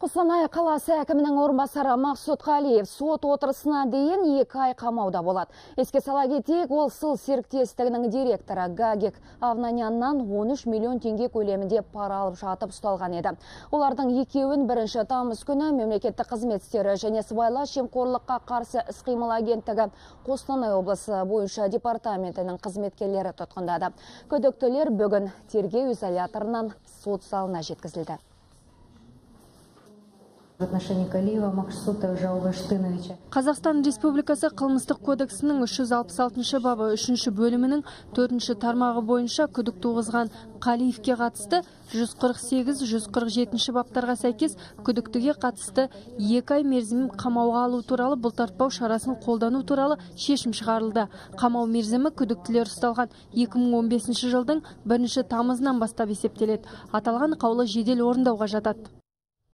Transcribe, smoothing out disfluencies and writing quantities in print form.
Қостанай қаласы әкімінің орынбасары Мақсұт Қалиев сот отырысына дейін 2 ай қамауда болады. Еске сала кетейік, ол сыл серіктестігінің директоры Гагик Авнаняннан 13 миллион теңге көлемінде пара алып жатып ұсталған еді. Олардың екеуін 1 тамыз күні мемлекеттік қызмет істері және сыбайлас жемқорлыққа қарсы іс-қимыл агенттігі Қостанай облысы бойынша департаментінің қызметкерлері тұтқындады. Күдіктілер бүгін тергеу изоляторынан сот залына жеткізілді. Қазақстан Республикасы қылмыстық кодексінің 366 бабы 3 бөлімінің 4 тармағы бойынша күдік туғызған Қалиевке қатысты 148-147 баптарға сәйкес күдіктіге қатысты 2 ай мерзімін қамауға алу туралы бұлтартпау шарасын қолдану туралы шешім шығарылды. Қамау мерзімі күдіктілер ұсталған 2015 жылдың 1 тамызынан бастап есептеледі. Аталған қаулы жедел орындауға жатады.